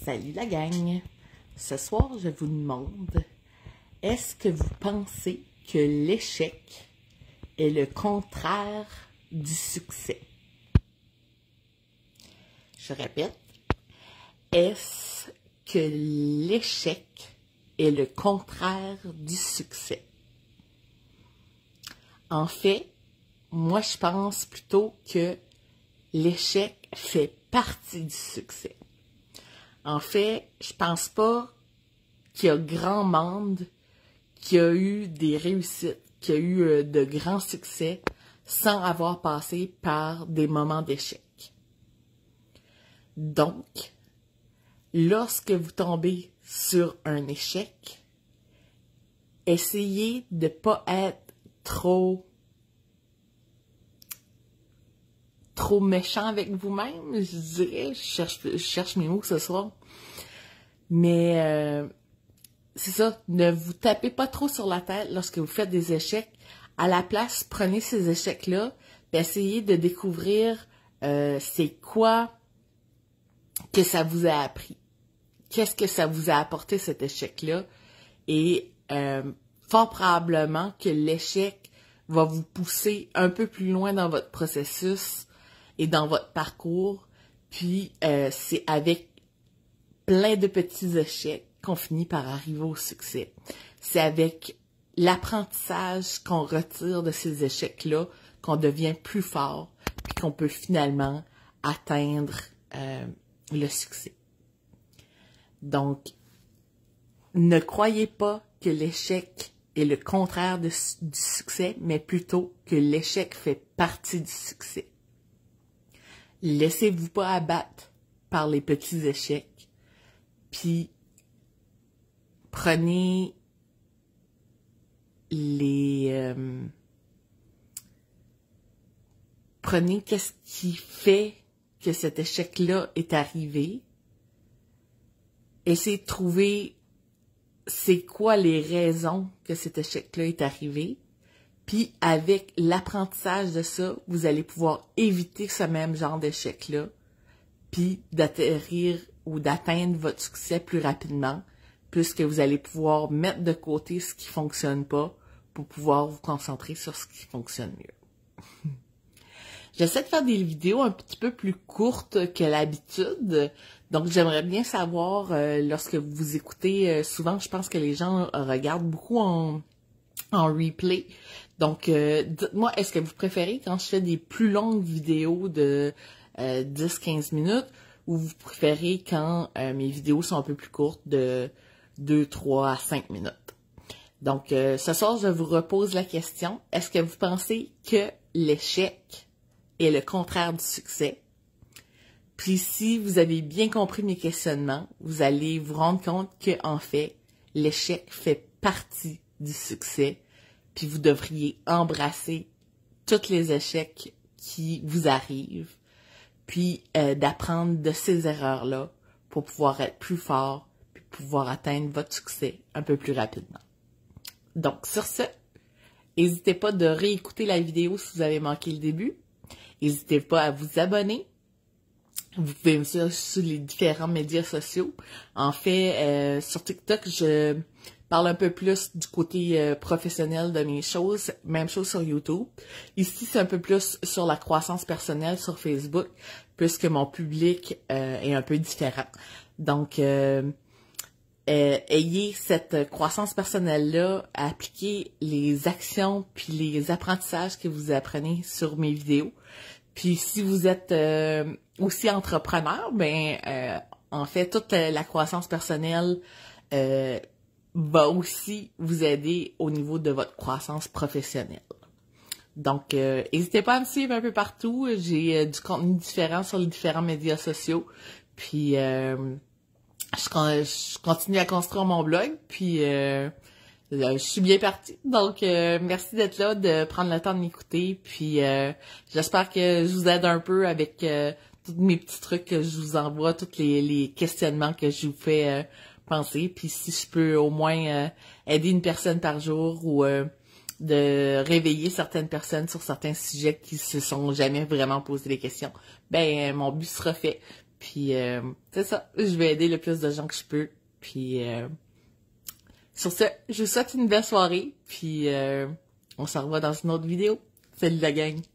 Salut la gang! Ce soir, je vous demande, est-ce que vous pensez que l'échec est le contraire du succès? Je répète, est-ce que l'échec est le contraire du succès? En fait, moi je pense plutôt que l'échec fait partie du succès. En fait, je pense pas qu'il y a grand monde qui a eu des réussites, qui a eu de grands succès sans avoir passé par des moments d'échec. Donc, lorsque vous tombez sur un échec, essayez de ne pas être trop méchant avec vous-même, je dirais. Je cherche mes mots ce soir. Mais c'est ça, ne vous tapez pas trop sur la tête lorsque vous faites des échecs. À la place, prenez ces échecs-là et essayez de découvrir c'est quoi que ça vous a appris. Qu'est-ce que ça vous a apporté cet échec-là? Et fort probablement que l'échec va vous pousser un peu plus loin dans votre processus et dans votre parcours. Puis c'est avec plein de petits échecs qu'on finit par arriver au succès. C'est avec l'apprentissage qu'on retire de ces échecs-là qu'on devient plus fort puis qu'on peut finalement atteindre le succès. Donc, ne croyez pas que l'échec est le contraire du succès, mais plutôt que l'échec fait partie du succès. Laissez-vous pas abattre par les petits échecs, puis prenez prenez qu'est-ce qui fait que cet échec-là est arrivé. Essayez de trouver c'est quoi les raisons que cet échec-là est arrivé. Puis avec l'apprentissage de ça, vous allez pouvoir éviter ce même genre d'échec-là, puis d'atterrir ou d'atteindre votre succès plus rapidement, puisque vous allez pouvoir mettre de côté ce qui fonctionne pas pour pouvoir vous concentrer sur ce qui fonctionne mieux. J'essaie de faire des vidéos un petit peu plus courtes que l'habitude, donc j'aimerais bien savoir, lorsque vous écoutez, souvent je pense que les gens regardent beaucoup en replay. Donc, dites-moi, est-ce que vous préférez quand je fais des plus longues vidéos de 10-15 minutes ou vous préférez quand mes vidéos sont un peu plus courtes de 2, 3 à 5 minutes? Donc, ce soir, je vous repose la question. Est-ce que vous pensez que l'échec est le contraire du succès? Puis, si vous avez bien compris mes questionnements, vous allez vous rendre compte que, en fait, l'échec fait partie du succès. Puis vous devriez embrasser tous les échecs qui vous arrivent, puis d'apprendre de ces erreurs-là pour pouvoir être plus fort, puis pouvoir atteindre votre succès un peu plus rapidement. Donc, sur ce, n'hésitez pas de réécouter la vidéo si vous avez manqué le début. N'hésitez pas à vous abonner. Vous pouvez me suivre sur les différents médias sociaux. En fait, sur TikTok, je parle un peu plus du côté professionnel de mes choses. Même chose sur YouTube. Ici, c'est un peu plus sur la croissance personnelle sur Facebook, puisque mon public est un peu différent. Donc, ayez cette croissance personnelle-là, appliquez les actions puis les apprentissages que vous apprenez sur mes vidéos. Puis, si vous êtes aussi entrepreneur, en fait, toute la croissance personnelle va aussi vous aider au niveau de votre croissance professionnelle. Donc, n'hésitez pas à me suivre un peu partout. J'ai du contenu différent sur les différents médias sociaux. Puis, je continue à construire mon blog. Puis, je suis bien partie. Donc, merci d'être là, de prendre le temps de m'écouter. Puis, j'espère que je vous aide un peu avec tous mes petits trucs que je vous envoie, tous les questionnements que je vous fais penser. Puis, si je peux au moins aider une personne par jour ou de réveiller certaines personnes sur certains sujets qui se sont jamais vraiment posé des questions, mon but sera fait. Puis, c'est ça. Je vais aider le plus de gens que je peux. Puis, sur ce, je vous souhaite une belle soirée. Puis, on se revoit dans une autre vidéo. Salut la gang!